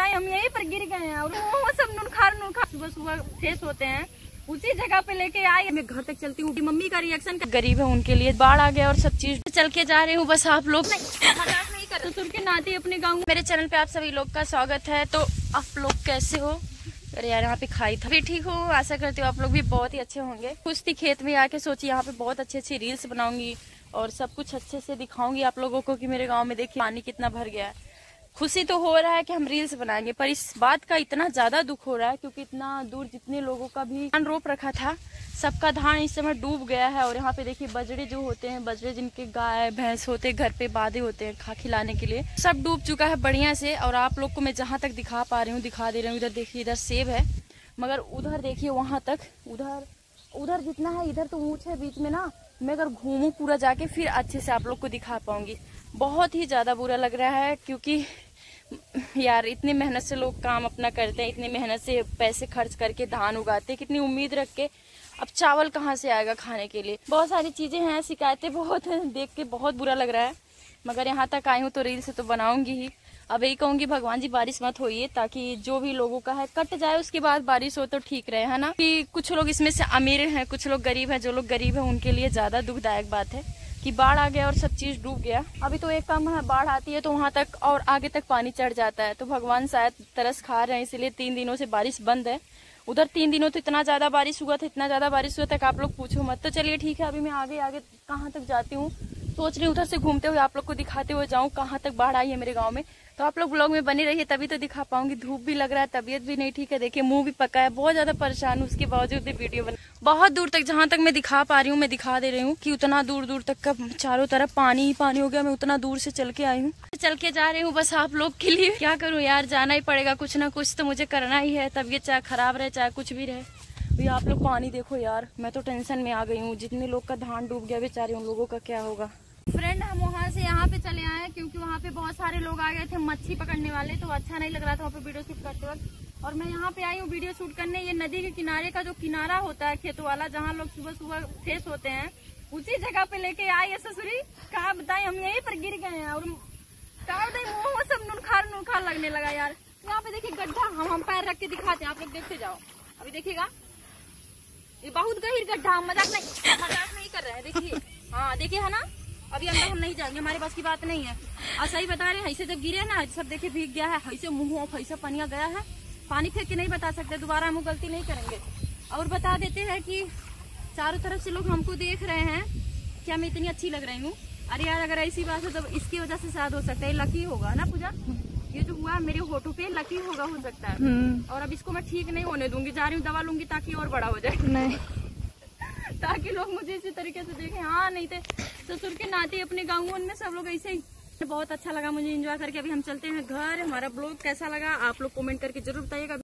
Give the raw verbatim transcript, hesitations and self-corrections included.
बताएं, हम यहीं पर गिर गए हैं और वो सब नुनखार नुनखार सुबह सुबह फ्रेश होते हैं, उसी जगह पे लेके आए। मैं घर तक चलती हूँ, मम्मी का रिएक्शन गरीब है उनके लिए, बाढ़ आ गया और सब चीज चल के जा रहे हूँ। बस आप लोग मजाक नहीं कर, ससुर के नाते अपने गाँव। मेरे चैनल पे आप सभी लोग का स्वागत है। तो आप लोग कैसे हो? अरे यार, यहाँ पे खाई था भी ठीक हो, आशा करती हूँ आप लोग भी बहुत ही अच्छे होंगे। कुछ थी खेत में आके सोची यहाँ पे बहुत अच्छी अच्छी रील्स बनाऊंगी और सब कुछ अच्छे से दिखाऊंगी आप लोगों को कि मेरे गांव में देखिए पानी कितना भर गया है। खुशी तो हो रहा है कि हम रील्स बनाएंगे, पर इस बात का इतना ज्यादा दुख हो रहा है क्योंकि इतना दूर जितने लोगों का भी धान रोप रखा था, सबका धान इस समय डूब गया है। और यहाँ पे देखिए बजड़े जो होते हैं, बजड़े जिनके गाय भैंस होते हैं घर पे बांधे होते हैं खा खिलाने के लिए, सब डूब चुका है बढ़िया से। और आप लोग को मैं जहाँ तक दिखा पा रही हूँ दिखा दे रही हूँ। इधर देखिए, इधर सेब है, मगर उधर देखिए वहां तक, उधर उधर जितना है, इधर तो ऊंच है बीच में ना। मैं अगर घूमूं पूरा जाके फिर अच्छे से आप लोग को दिखा पाऊंगी। बहुत ही ज्यादा बुरा लग रहा है क्योंकि यार इतनी मेहनत से लोग काम अपना करते हैं, इतनी मेहनत से पैसे खर्च करके धान उगाते हैं, कितनी उम्मीद रख के, अब चावल कहाँ से आएगा खाने के लिए। बहुत सारी चीजें हैं, शिकायतें बहुत हैं, देख के बहुत बुरा लग रहा है। मगर यहाँ तक आई हूँ तो रील से तो बनाऊंगी ही। अब यही कहूंगी, भगवान जी बारिश मत होइए ताकि जो भी लोगों का है कट जाए, उसके बाद बारिश हो तो ठीक रहे, है ना। कि कुछ लोग इसमें से अमीर हैं, कुछ लोग गरीब हैं। जो लोग गरीब हैं उनके लिए ज्यादा दुखदायक बात है कि बाढ़ आ गया और सब चीज डूब गया। अभी तो एक काम है, बाढ़ आती है तो वहां तक और आगे तक पानी चढ़ जाता है, तो भगवान शायद तरस खा रहे हैं, इसीलिए तीन दिनों से बारिश बंद है। उधर तीन दिनों तो इतना ज्यादा बारिश हुआ था, इतना ज्यादा बारिश हुआ तक आप लोग पूछो मत। तो चलिए ठीक है, अभी मैं आगे आगे कहाँ तक जाती हूँ, सोच रही हूँ उधर से घूमते हुए आप लोग को दिखाते हुए जाऊँ कहाँ तक बाढ़ आई है मेरे गाँव में। तो आप लोग ब्लॉग में बने रहिए, तभी तो दिखा पाऊंगी। धूप भी लग रहा है, तबीयत भी नहीं ठीक है, देखिए मुंह भी पका है, बहुत ज्यादा परेशान हूँ। उसके बावजूद भी वीडियो बना, बहुत दूर तक जहाँ तक मैं दिखा पा रही हूँ मैं दिखा दे रही हूँ कि उतना दूर दूर तक का चारों तरफ पानी ही पानी हो गया। मैं उतना दूर से चल के आई हूँ, चल के जा रही हूँ बस आप लोग के लिए। क्या करूँ यार, जाना ही पड़ेगा, कुछ ना कुछ तो मुझे करना ही है, तबीयत चाहे खराब रहे चाहे कुछ भी रहे। अभी आप लोग पानी देखो यार, मैं तो टेंशन में आ गई हूँ। जितने लोग का धान डूब गया बेचारे, उन लोगों का क्या होगा। फ्रेंड, हम वहाँ से यहाँ पे चले आए क्योंकि वहाँ पे बहुत सारे लोग आ गए थे मच्छी पकड़ने वाले, तो अच्छा नहीं लग रहा था वहाँ पे वीडियो शूट करते वक्त। और मैं यहाँ पे आई हूँ वीडियो शूट करने। ये नदी के किनारे का जो किनारा होता है खेतों वाला, जहाँ लोग सुबह सुबह फ्रेश होते हैं, उसी जगह पे लेके आई है ससुरी। कहा बताए, हम यहीं पर गिर गए हैं और कहा बताए वो सब नुनखार नुनखार लगने लगा यार। यहाँ पे देखिए गड्ढा, हम हम पैर रख के दिखाते हैं, आप लोग देखते जाओ। अभी देखिएगा, ये बहुत गहीर गड्ढा, हम मजाक नहीं मजाक नहीं कर रहे हैं। देखिए, हाँ देखिए, है ना। अभी अंदर हम नहीं जाएंगे, हमारे पास की बात नहीं है। और सही बता रहे हैं, ऐसे जब गिरे ना सब देखिए भीग गया है, ऐसे मुंह ऐसा पनिया गया है। पानी फेंक के नहीं बता सकते, दोबारा हम गलती नहीं करेंगे। और बता देते हैं कि चारों तरफ से लोग हमको देख रहे हैं, क्या मैं इतनी अच्छी लग रही हूँ। अरे यार, अगर ऐसी बात है तो इसकी वजह से शायद हो सकता है लकी होगा ना पूजा। ये जो हुआ मेरे होठों पे लकी होगा, हो सकता है। और अब इसको मैं ठीक नहीं होने दूंगी, जा रही हूँ दवा लूंगी ताकि और बड़ा हो जाए। नहीं ताकि लोग मुझे इसी तरीके से देखें। हाँ, नहीं थे ससुर के नाते अपने गाँव में सब लोग ऐसे ही। बहुत अच्छा लगा मुझे एंजॉय करके। अभी हम चलते हैं घर। हमारा ब्लॉग कैसा लगा आप लोग कमेंट करके जरूर बताइएगा।